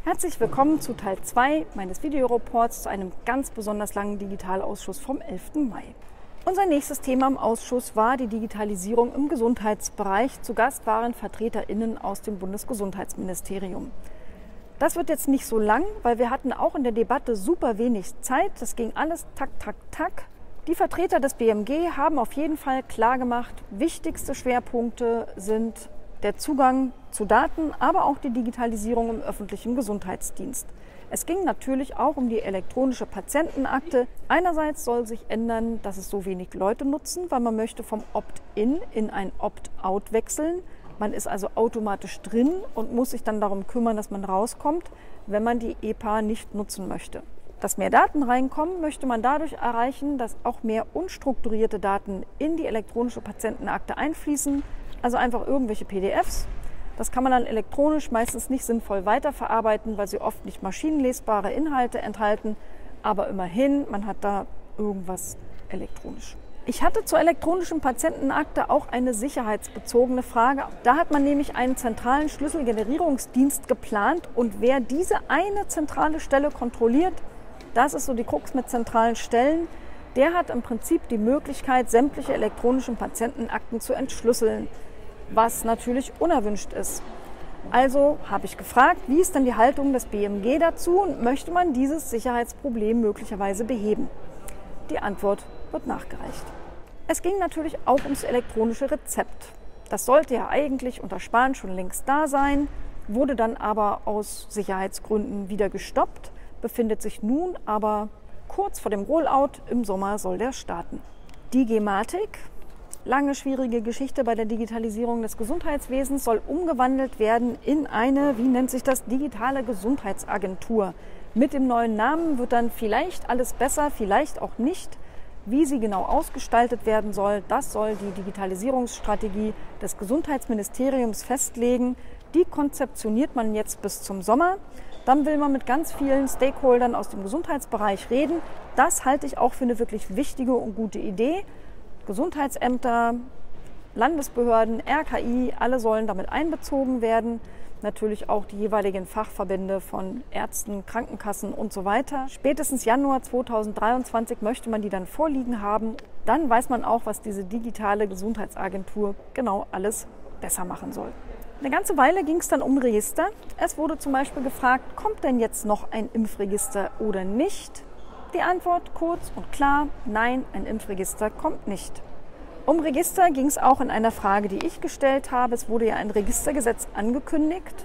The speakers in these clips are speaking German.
Herzlich willkommen zu Teil 2 meines Videoreports zu einem ganz besonders langen Digitalausschuss vom 11. Mai. Unser nächstes Thema im Ausschuss war die Digitalisierung im Gesundheitsbereich. Zu Gast waren VertreterInnen aus dem Bundesgesundheitsministerium. Das wird jetzt nicht so lang, weil wir hatten auch in der Debatte super wenig Zeit. Das ging alles tak, tak, tak. Die Vertreter des BMG haben auf jeden Fall klargemacht, wichtigste Schwerpunkte sind der Zugang zu Daten, aber auch die Digitalisierung im öffentlichen Gesundheitsdienst. Es ging natürlich auch um die elektronische Patientenakte. Einerseits soll sich ändern, dass es so wenig Leute nutzen, weil man möchte vom Opt-in in ein Opt-out wechseln. Man ist also automatisch drin und muss sich dann darum kümmern, dass man rauskommt, wenn man die EPA nicht nutzen möchte. Dass mehr Daten reinkommen, möchte man dadurch erreichen, dass auch mehr unstrukturierte Daten in die elektronische Patientenakte einfließen. Also einfach irgendwelche PDFs. Das kann man dann elektronisch meistens nicht sinnvoll weiterverarbeiten, weil sie oft nicht maschinenlesbare Inhalte enthalten. Aber immerhin, man hat da irgendwas elektronisch. Ich hatte zur elektronischen Patientenakte auch eine sicherheitsbezogene Frage. Da hat man nämlich einen zentralen Schlüsselgenerierungsdienst geplant. Und wer diese eine zentrale Stelle kontrolliert, das ist so die Krux mit zentralen Stellen, der hat im Prinzip die Möglichkeit, sämtliche elektronischen Patientenakten zu entschlüsseln, was natürlich unerwünscht ist. Also habe ich gefragt, wie ist denn die Haltung des BMG dazu und möchte man dieses Sicherheitsproblem möglicherweise beheben? Die Antwort wird nachgereicht. Es ging natürlich auch ums elektronische Rezept. Das sollte ja eigentlich unter Spahn schon längst da sein, wurde dann aber aus Sicherheitsgründen wieder gestoppt, befindet sich nun aber kurz vor dem Rollout. Im Sommer soll der starten. Die Gematik, lange schwierige Geschichte bei der Digitalisierung des Gesundheitswesens, soll umgewandelt werden in eine, wie nennt sich das, digitale Gesundheitsagentur. Mit dem neuen Namen wird dann vielleicht alles besser, vielleicht auch nicht. Wie sie genau ausgestaltet werden soll, das soll die Digitalisierungsstrategie des Gesundheitsministeriums festlegen. Die konzeptioniert man jetzt bis zum Sommer. Dann will man mit ganz vielen Stakeholdern aus dem Gesundheitsbereich reden. Das halte ich auch für eine wirklich wichtige und gute Idee. Gesundheitsämter, Landesbehörden, RKI, alle sollen damit einbezogen werden. Natürlich auch die jeweiligen Fachverbände von Ärzten, Krankenkassen und so weiter. Spätestens Januar 2023 möchte man die dann vorliegen haben. Dann weiß man auch, was diese digitale Gesundheitsagentur genau alles besser machen soll. Eine ganze Weile ging es dann um Register. Es wurde zum Beispiel gefragt, kommt denn jetzt noch ein Impfregister oder nicht? Die Antwort kurz und klar, nein, ein Impfregister kommt nicht. Um Register ging es auch in einer Frage, die ich gestellt habe. Es wurde ja ein Registergesetz angekündigt.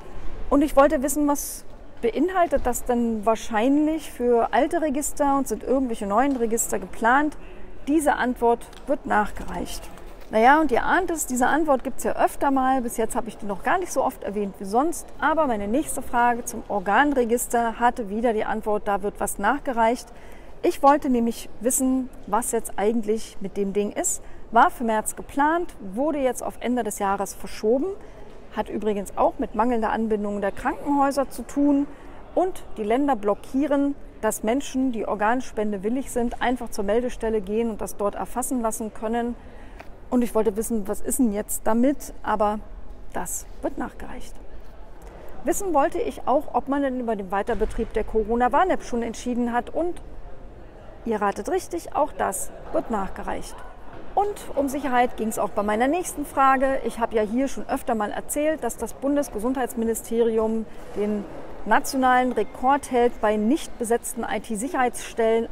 Und ich wollte wissen, was beinhaltet das denn wahrscheinlich für alte Register und sind irgendwelche neuen Register geplant? Diese Antwort wird nachgereicht. Naja, und ihr ahnt es, diese Antwort gibt es ja öfter mal. Bis jetzt habe ich die noch gar nicht so oft erwähnt wie sonst. Aber meine nächste Frage zum Organregister hatte wieder die Antwort, da wird was nachgereicht. Ich wollte nämlich wissen, was jetzt eigentlich mit dem Ding ist. War für März geplant, wurde jetzt auf Ende des Jahres verschoben. Hat übrigens auch mit mangelnder Anbindung der Krankenhäuser zu tun. Und die Länder blockieren, dass Menschen, die Organspende willig sind, einfach zur Meldestelle gehen und das dort erfassen lassen können. Und ich wollte wissen, was ist denn jetzt damit, aber das wird nachgereicht. Wissen wollte ich auch, ob man denn über den Weiterbetrieb der Corona-Warn-App schon entschieden hat und ihr ratet richtig, auch das wird nachgereicht. Und um Sicherheit ging es auch bei meiner nächsten Frage. Ich habe ja hier schon öfter mal erzählt, dass das Bundesgesundheitsministerium den nationalen Rekord hält bei nicht besetzten IT-Sicherheitsstellen.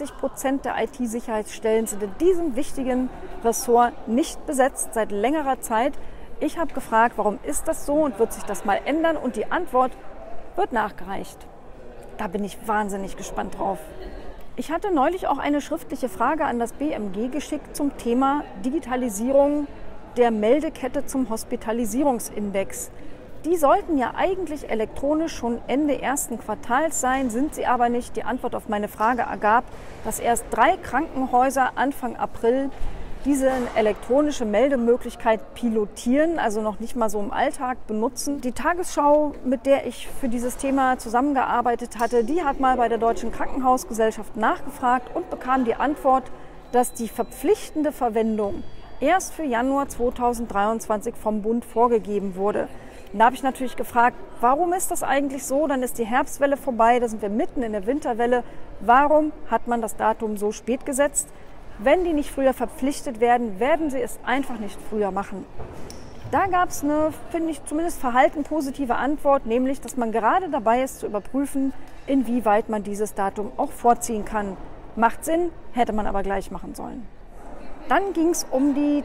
80% der IT-Sicherheitsstellen sind in diesem wichtigen Ressort nicht besetzt seit längerer Zeit. Ich habe gefragt, warum ist das so und wird sich das mal ändern? Und die Antwort wird nachgereicht. Da bin ich wahnsinnig gespannt drauf. Ich hatte neulich auch eine schriftliche Frage an das BMG geschickt zum Thema Digitalisierung der Meldekette zum Hospitalisierungsindex. Die sollten ja eigentlich elektronisch schon Ende ersten Quartals sein, sind sie aber nicht. Die Antwort auf meine Frage ergab, dass erst 3 Krankenhäuser Anfang April diese elektronische Meldemöglichkeit pilotieren, also noch nicht mal so im Alltag benutzen. Die Tagesschau, mit der ich für dieses Thema zusammengearbeitet hatte, die hat mal bei der Deutschen Krankenhausgesellschaft nachgefragt und bekam die Antwort, dass die verpflichtende Verwendung erst für Januar 2023 vom Bund vorgegeben wurde. Da habe ich natürlich gefragt, warum ist das eigentlich so? Dann ist die Herbstwelle vorbei, da sind wir mitten in der Winterwelle. Warum hat man das Datum so spät gesetzt? Wenn die nicht früher verpflichtet werden, werden sie es einfach nicht früher machen. Da gab es eine, finde ich, zumindest verhalten positive Antwort, nämlich, dass man gerade dabei ist zu überprüfen, inwieweit man dieses Datum auch vorziehen kann. Macht Sinn, hätte man aber gleich machen sollen. Dann ging es um die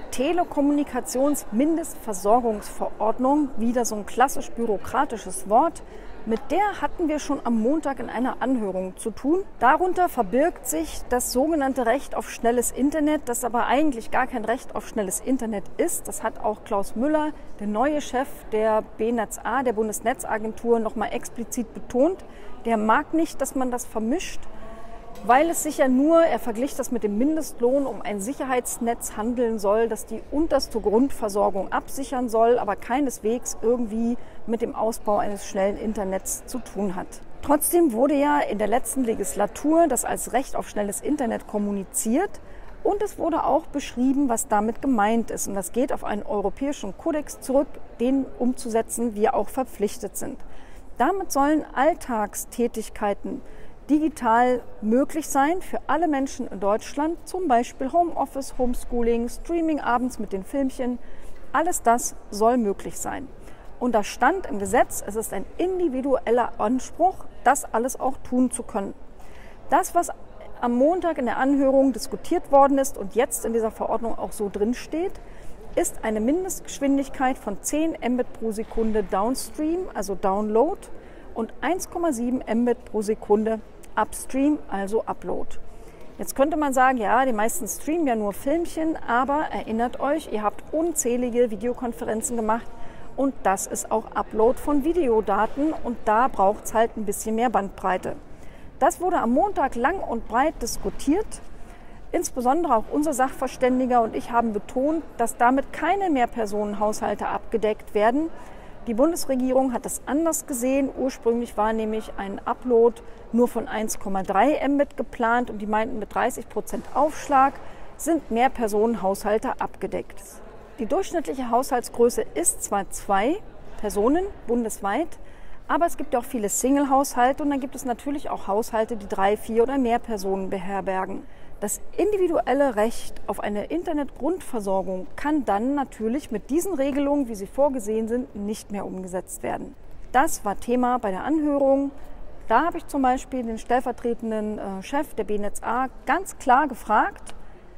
Telekommunikations-Mindestversorgungsverordnung, wieder so ein klassisch bürokratisches Wort. Mit der hatten wir schon am Montag in einer Anhörung zu tun. Darunter verbirgt sich das sogenannte Recht auf schnelles Internet, das aber eigentlich gar kein Recht auf schnelles Internet ist. Das hat auch Klaus Müller, der neue Chef der BNetzA, der Bundesnetzagentur, nochmal explizit betont. Der mag nicht, dass man das vermischt, weil es sich ja nur, er vergleicht das mit dem Mindestlohn, um ein Sicherheitsnetz handeln soll, das die unterste Grundversorgung absichern soll, aber keineswegs irgendwie mit dem Ausbau eines schnellen Internets zu tun hat. Trotzdem wurde ja in der letzten Legislatur das als Recht auf schnelles Internet kommuniziert und es wurde auch beschrieben, was damit gemeint ist. Und das geht auf einen europäischen Kodex zurück, den umzusetzen wir auch verpflichtet sind. Damit sollen Alltagstätigkeiten digital möglich sein für alle Menschen in Deutschland, zum Beispiel Homeoffice, Homeschooling, Streaming abends mit den Filmchen. Alles das soll möglich sein. Und da stand im Gesetz, es ist ein individueller Anspruch, das alles auch tun zu können. Das, was am Montag in der Anhörung diskutiert worden ist und jetzt in dieser Verordnung auch so drin steht, ist eine Mindestgeschwindigkeit von 10 Mbit pro Sekunde Downstream, also Download, und 1,7 Mbit pro Sekunde Upstream, also Upload. Jetzt könnte man sagen, ja, die meisten streamen ja nur Filmchen, aber erinnert euch, ihr habt unzählige Videokonferenzen gemacht und das ist auch Upload von Videodaten und da braucht es halt ein bisschen mehr Bandbreite. Das wurde am Montag lang und breit diskutiert. Insbesondere auch unser Sachverständiger und ich haben betont, dass damit keine Mehrpersonenhaushalte abgedeckt werden. Die Bundesregierung hat das anders gesehen. Ursprünglich war nämlich ein Upload nur von 1,3 Mbit geplant und die meinten, mit 30% Aufschlag sind Mehrpersonenhaushalte abgedeckt. Die durchschnittliche Haushaltsgröße ist zwar 2 Personen bundesweit, aber es gibt ja auch viele Single-Haushalte und dann gibt es natürlich auch Haushalte, die 3, 4 oder mehr Personen beherbergen. Das individuelle Recht auf eine Internetgrundversorgung kann dann natürlich mit diesen Regelungen, wie sie vorgesehen sind, nicht mehr umgesetzt werden. Das war Thema bei der Anhörung. Da habe ich zum Beispiel den stellvertretenden Chef der BNetzA ganz klar gefragt,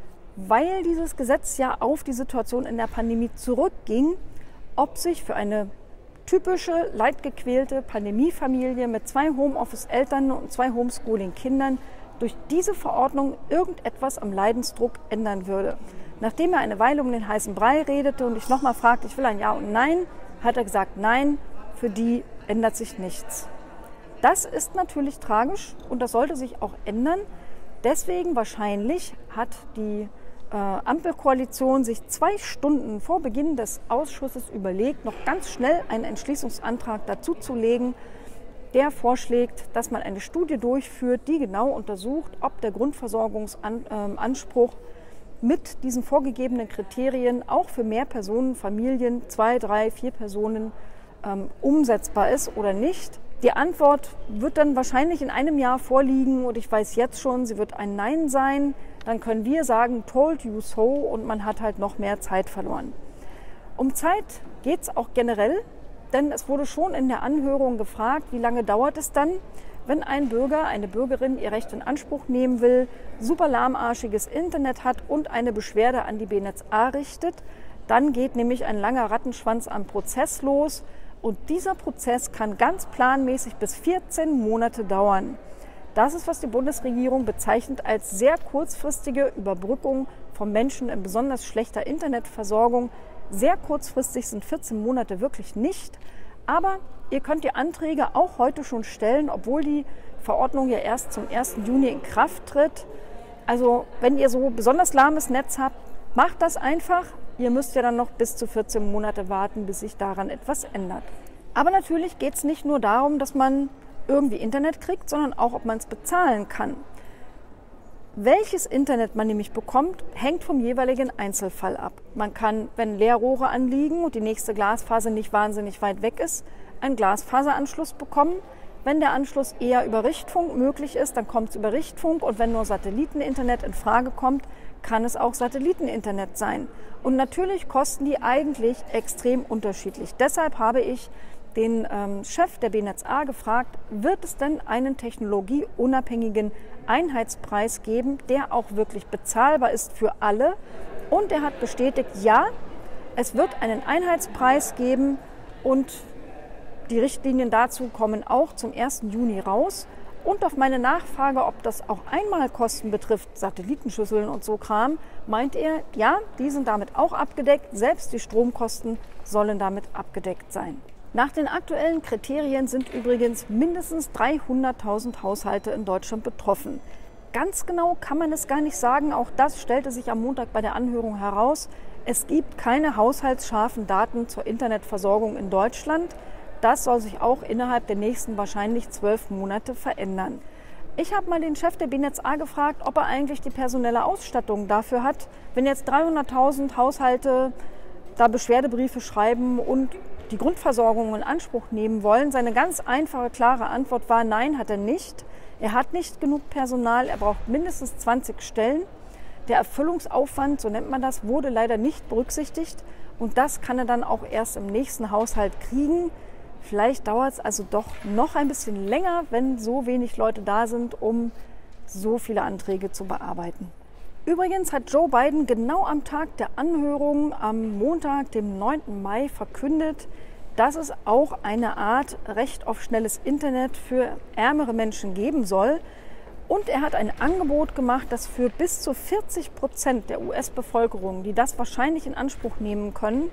weil dieses Gesetz ja auf die Situation in der Pandemie zurückging, ob sich für eine typische, leidgequälte Pandemiefamilie mit 2 Homeoffice-Eltern und 2 Homeschooling-Kindern durch diese Verordnung irgendetwas am Leidensdruck ändern würde. Nachdem er eine Weile um den heißen Brei redete und ich nochmal fragte, ich will ein Ja und Nein, hat er gesagt, nein, für die ändert sich nichts. Das ist natürlich tragisch und das sollte sich auch ändern. Deswegen wahrscheinlich hat die Ampelkoalition sich 2 Stunden vor Beginn des Ausschusses überlegt, noch ganz schnell einen Entschließungsantrag dazuzulegen, der vorschlägt, dass man eine Studie durchführt, die genau untersucht, ob der Grundversorgungsanspruch mit diesen vorgegebenen Kriterien auch für Mehrpersonenfamilien, 2, 3, 4 Personen umsetzbar ist oder nicht. Die Antwort wird dann wahrscheinlich in einem Jahr vorliegen und ich weiß jetzt schon, sie wird ein Nein sein. Dann können wir sagen, told you so und man hat halt noch mehr Zeit verloren. Um Zeit geht es auch generell. Denn es wurde schon in der Anhörung gefragt, wie lange dauert es dann, wenn ein Bürger, eine Bürgerin ihr Recht in Anspruch nehmen will, super lahmarschiges Internet hat und eine Beschwerde an die BNetzA richtet. Dann geht nämlich ein langer Rattenschwanz am Prozess los und dieser Prozess kann ganz planmäßig bis 14 Monate dauern. Das ist, was die Bundesregierung bezeichnet als sehr kurzfristige Überbrückung von Menschen in besonders schlechter Internetversorgung. Sehr kurzfristig sind 14 Monate wirklich nicht, aber ihr könnt die Anträge auch heute schon stellen, obwohl die Verordnung ja erst zum 1. Juni in Kraft tritt. Also wenn ihr so besonders lahmes Netz habt, macht das einfach. Ihr müsst ja dann noch bis zu 14 Monate warten, bis sich daran etwas ändert. Aber natürlich geht es nicht nur darum, dass man irgendwie Internet kriegt, sondern auch, ob man es bezahlen kann. Welches Internet man nämlich bekommt, hängt vom jeweiligen Einzelfall ab. Man kann, wenn Leerrohre anliegen und die nächste Glasfaser nicht wahnsinnig weit weg ist, einen Glasfaseranschluss bekommen. Wenn der Anschluss eher über Richtfunk möglich ist, dann kommt es über Richtfunk. Und wenn nur Satelliteninternet in Frage kommt, kann es auch Satelliteninternet sein. Und natürlich kosten die eigentlich extrem unterschiedlich. Deshalb habe ich den Chef der BNetzA gefragt, wird es denn einen technologieunabhängigen Einheitspreis geben, der auch wirklich bezahlbar ist für alle? Und er hat bestätigt, ja, es wird einen Einheitspreis geben und die Richtlinien dazu kommen auch zum 1. Juni raus. Und auf meine Nachfrage, ob das auch Einmalkosten betrifft, Satellitenschüsseln und so Kram, meint er, ja, die sind damit auch abgedeckt. Selbst die Stromkosten sollen damit abgedeckt sein. Nach den aktuellen Kriterien sind übrigens mindestens 300.000 Haushalte in Deutschland betroffen. Ganz genau kann man es gar nicht sagen. Auch das stellte sich am Montag bei der Anhörung heraus. Es gibt keine haushaltsscharfen Daten zur Internetversorgung in Deutschland. Das soll sich auch innerhalb der nächsten wahrscheinlich 12 Monate verändern. Ich habe mal den Chef der BNetzA gefragt, ob er eigentlich die personelle Ausstattung dafür hat. Wenn jetzt 300.000 Haushalte da Beschwerdebriefe schreiben und die Grundversorgung in Anspruch nehmen wollen. Seine ganz einfache, klare Antwort war, nein, hat er nicht. Er hat nicht genug Personal, er braucht mindestens 20 Stellen. Der Erfüllungsaufwand, so nennt man das, wurde leider nicht berücksichtigt. Und das kann er dann auch erst im nächsten Haushalt kriegen. Vielleicht dauert es also doch noch ein bisschen länger, wenn so wenig Leute da sind, um so viele Anträge zu bearbeiten. Übrigens hat Joe Biden genau am Tag der Anhörung am Montag, dem 9. Mai, verkündet, dass es auch eine Art Recht auf schnelles Internet für ärmere Menschen geben soll. Und er hat ein Angebot gemacht, das für bis zu 40% der US-Bevölkerung, die das wahrscheinlich in Anspruch nehmen können,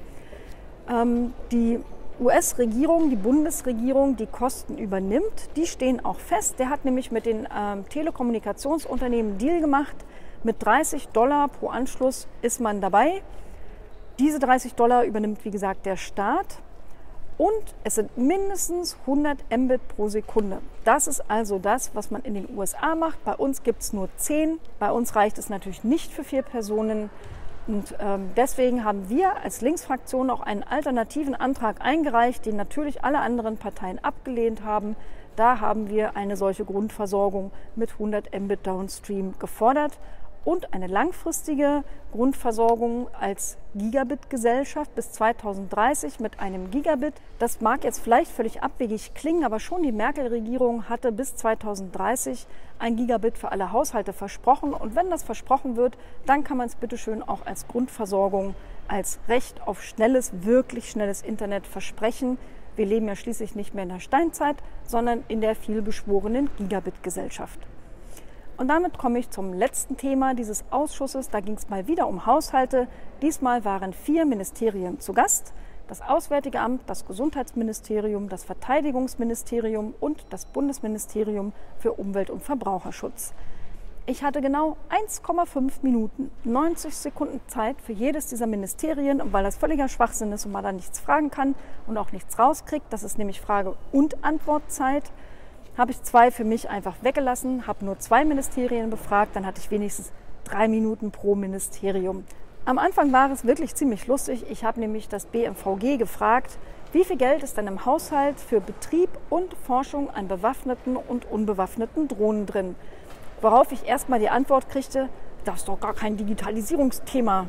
die US-Regierung, die Bundesregierung, die Kosten übernimmt. Die stehen auch fest. Der hat nämlich mit den Telekommunikationsunternehmen einen Deal gemacht. Mit $30 pro Anschluss ist man dabei. Diese $30 übernimmt, wie gesagt, der Staat. Und es sind mindestens 100 Mbit pro Sekunde. Das ist also das, was man in den USA macht. Bei uns gibt es nur 10. Bei uns reicht es natürlich nicht für 4 Personen. Und deswegen haben wir als Linksfraktion auch einen alternativen Antrag eingereicht, den natürlich alle anderen Parteien abgelehnt haben. Da haben wir eine solche Grundversorgung mit 100 Mbit Downstream gefordert und eine langfristige Grundversorgung als Gigabit-Gesellschaft bis 2030 mit einem Gigabit. Das mag jetzt vielleicht völlig abwegig klingen, aber schon die Merkel-Regierung hatte bis 2030 ein Gigabit für alle Haushalte versprochen. Und wenn das versprochen wird, dann kann man es bitteschön auch als Grundversorgung, als Recht auf schnelles, wirklich schnelles Internet versprechen. Wir leben ja schließlich nicht mehr in der Steinzeit, sondern in der vielbeschworenen Gigabit-Gesellschaft. Und damit komme ich zum letzten Thema dieses Ausschusses. Da ging es mal wieder um Haushalte. Diesmal waren 4 Ministerien zu Gast. Das Auswärtige Amt, das Gesundheitsministerium, das Verteidigungsministerium und das Bundesministerium für Umwelt- und Verbraucherschutz. Ich hatte genau 1,5 Minuten, 90 Sekunden Zeit für jedes dieser Ministerien. Und weil das völliger Schwachsinn ist und man da nichts fragen kann und auch nichts rauskriegt, das ist nämlich Frage- und Antwortzeit, habe ich 2 für mich einfach weggelassen, habe nur 2 Ministerien befragt, dann hatte ich wenigstens 3 Minuten pro Ministerium. Am Anfang war es wirklich ziemlich lustig. Ich habe nämlich das BMVG gefragt, wie viel Geld ist denn im Haushalt für Betrieb und Forschung an bewaffneten und unbewaffneten Drohnen drin? Worauf ich erstmal die Antwort kriegte, das ist doch gar kein Digitalisierungsthema.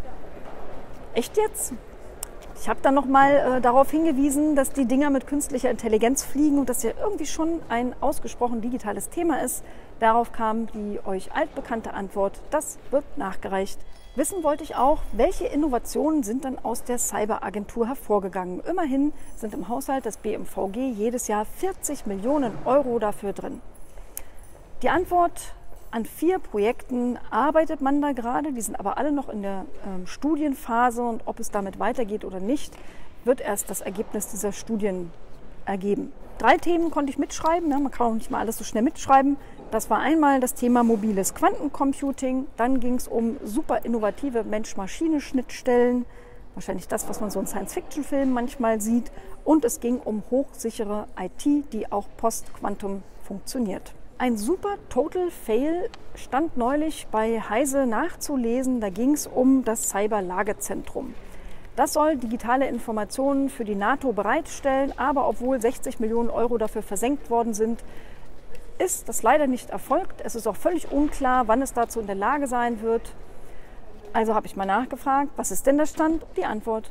Echt jetzt? Ich habe dann nochmal darauf hingewiesen, dass die Dinger mit künstlicher Intelligenz fliegen und dass ja irgendwie schon ein ausgesprochen digitales Thema ist. Darauf kam die euch altbekannte Antwort, das wird nachgereicht. Wissen wollte ich auch, welche Innovationen sind dann aus der Cyberagentur hervorgegangen. Immerhin sind im Haushalt des BMVG jedes Jahr 40 Millionen Euro dafür drin. Die Antwort: An 4 Projekten arbeitet man da gerade, die sind aber alle noch in der Studienphase und ob es damit weitergeht oder nicht, wird erst das Ergebnis dieser Studien ergeben. 3 Themen konnte ich mitschreiben, man kann auch nicht mal alles so schnell mitschreiben. Das war einmal das Thema mobiles Quantencomputing, dann ging es um super innovative Mensch-Maschine-Schnittstellen, wahrscheinlich das, was man so in Science-Fiction-Filmen manchmal sieht, und es ging um hochsichere IT, die auch post-Quantum funktioniert. Ein super Total Fail stand neulich bei Heise nachzulesen. Da ging es um das Cyberlagezentrum. Das soll digitale Informationen für die NATO bereitstellen, aber obwohl 60 Millionen Euro dafür versenkt worden sind, ist das leider nicht erfolgt. Es ist auch völlig unklar, wann es dazu in der Lage sein wird. Also habe ich mal nachgefragt, was ist denn der Stand? Die Antwort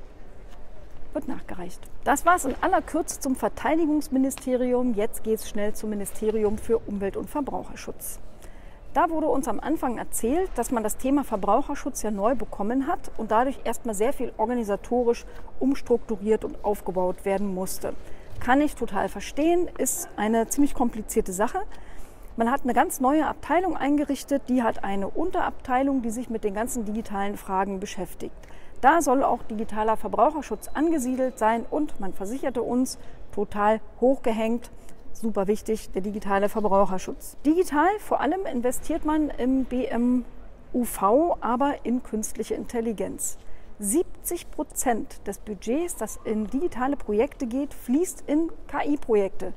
wird nachgereicht. Das war es in aller Kürze zum Verteidigungsministerium. Jetzt geht es schnell zum Ministerium für Umwelt- und Verbraucherschutz. Da wurde uns am Anfang erzählt, dass man das Thema Verbraucherschutz ja neu bekommen hat und dadurch erstmal sehr viel organisatorisch umstrukturiert und aufgebaut werden musste. Kann ich total verstehen, ist eine ziemlich komplizierte Sache. Man hat eine ganz neue Abteilung eingerichtet, die hat eine Unterabteilung, die sich mit den ganzen digitalen Fragen beschäftigt. Da soll auch digitaler Verbraucherschutz angesiedelt sein und man versicherte uns, total hochgehängt, super wichtig, der digitale Verbraucherschutz. Digital vor allem investiert man im BMUV, aber in künstliche Intelligenz. 70% des Budgets, das in digitale Projekte geht, fließt in KI-Projekte.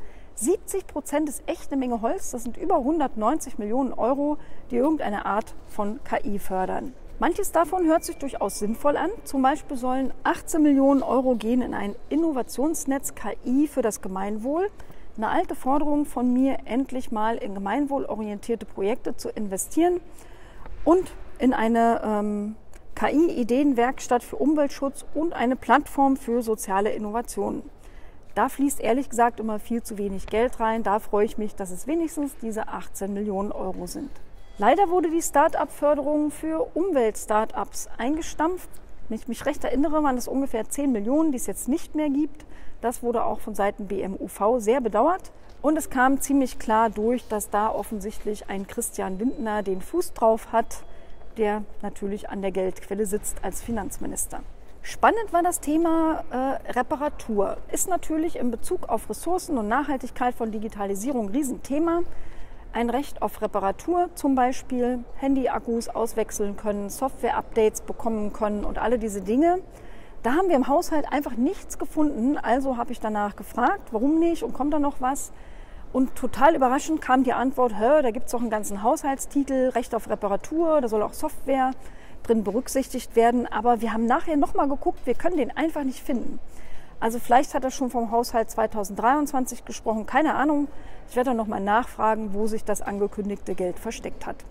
70% ist echt eine Menge Holz, das sind über 190 Millionen Euro, die irgendeine Art von KI fördern. Manches davon hört sich durchaus sinnvoll an. Zum Beispiel sollen 18 Millionen Euro gehen in ein Innovationsnetz KI für das Gemeinwohl. Eine alte Forderung von mir, endlich mal in gemeinwohlorientierte Projekte zu investieren und in eine KI-Ideenwerkstatt für Umweltschutz und eine Plattform für soziale Innovationen. Da fließt ehrlich gesagt immer viel zu wenig Geld rein. Da freue ich mich, dass es wenigstens diese 18 Millionen Euro sind. Leider wurde die Start-up-Förderung für Umwelt-Startups eingestampft. Wenn ich mich recht erinnere, waren es ungefähr 10 Millionen, die es jetzt nicht mehr gibt. Das wurde auch von Seiten BMUV sehr bedauert. Und es kam ziemlich klar durch, dass da offensichtlich ein Christian Lindner den Fuß drauf hat, der natürlich an der Geldquelle sitzt als Finanzminister. Spannend war das Thema Reparatur. Ist natürlich in Bezug auf Ressourcen und Nachhaltigkeit von Digitalisierung ein Riesenthema. Ein Recht auf Reparatur, zum Beispiel Handy-Akkus auswechseln können, Software-Updates bekommen können und alle diese Dinge. Da haben wir im Haushalt einfach nichts gefunden, also habe ich danach gefragt, warum nicht und kommt da noch was? Und total überraschend kam die Antwort, da gibt es doch einen ganzen Haushaltstitel, Recht auf Reparatur, da soll auch Software drin berücksichtigt werden. Aber wir haben nachher nochmal geguckt, wir können den einfach nicht finden. Also vielleicht hat er schon vom Haushalt 2023 gesprochen, keine Ahnung. Ich werde dann nochmal nachfragen, wo sich das angekündigte Geld versteckt hat.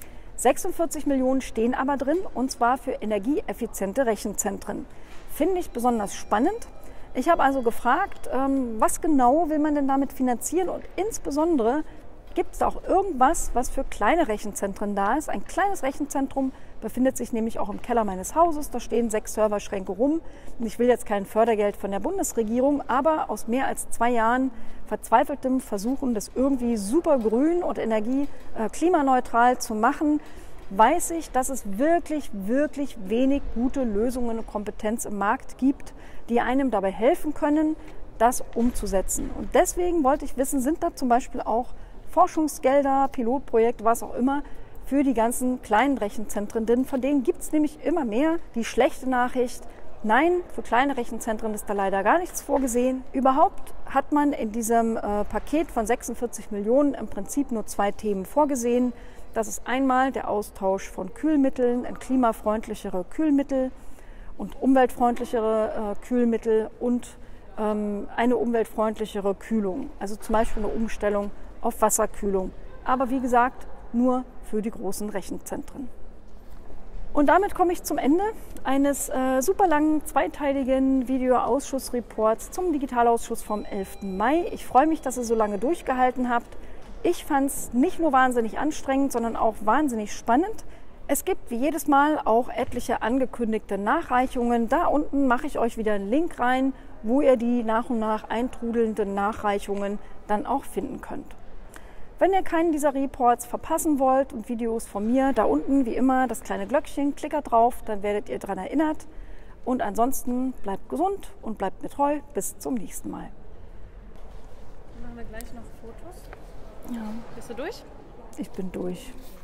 46 Millionen stehen aber drin, und zwar für energieeffiziente Rechenzentren. Finde ich besonders spannend. Ich habe also gefragt, was genau will man denn damit finanzieren und insbesondere gibt es da auch irgendwas, was für kleine Rechenzentren da ist. Ein kleines Rechenzentrum befindet sich nämlich auch im Keller meines Hauses. Da stehen 6 Serverschränke rum. Und ich will jetzt kein Fördergeld von der Bundesregierung, aber aus mehr als 2 Jahren verzweifeltem Versuchen, das irgendwie super grün und klimaneutral zu machen, weiß ich, dass es wirklich, wirklich wenig gute Lösungen und Kompetenz im Markt gibt, die einem dabei helfen können, das umzusetzen. Und deswegen wollte ich wissen, sind da zum Beispiel auch Forschungsgelder, Pilotprojekte, was auch immer, für die ganzen kleinen Rechenzentren drin. Von denen gibt es nämlich immer mehr. Die schlechte Nachricht, nein, für kleine Rechenzentren ist da leider gar nichts vorgesehen. Überhaupt hat man in diesem Paket von 46 Millionen im Prinzip nur 2 Themen vorgesehen. Das ist einmal der Austausch von Kühlmitteln in klimafreundlichere Kühlmittel und umweltfreundlichere Kühlmittel und eine umweltfreundlichere Kühlung. Also zum Beispiel eine Umstellung auf Wasserkühlung. Aber wie gesagt, nur für die großen Rechenzentren. Und damit komme ich zum Ende eines super langen, zweiteiligen Videoausschussreports zum Digitalausschuss vom 11. Mai. Ich freue mich, dass ihr so lange durchgehalten habt. Ich fand es nicht nur wahnsinnig anstrengend, sondern auch wahnsinnig spannend. Es gibt wie jedes Mal auch etliche angekündigte Nachreichungen. Da unten mache ich euch wieder einen Link rein, wo ihr die nach und nach eintrudelnden Nachreichungen dann auch finden könnt. Wenn ihr keinen dieser Reports verpassen wollt und Videos von mir, da unten wie immer das kleine Glöckchen, klickert drauf, dann werdet ihr daran erinnert. Und ansonsten bleibt gesund und bleibt mir treu. Bis zum nächsten Mal. Machen wir gleich noch Fotos. Ja. Bist du durch? Ich bin durch.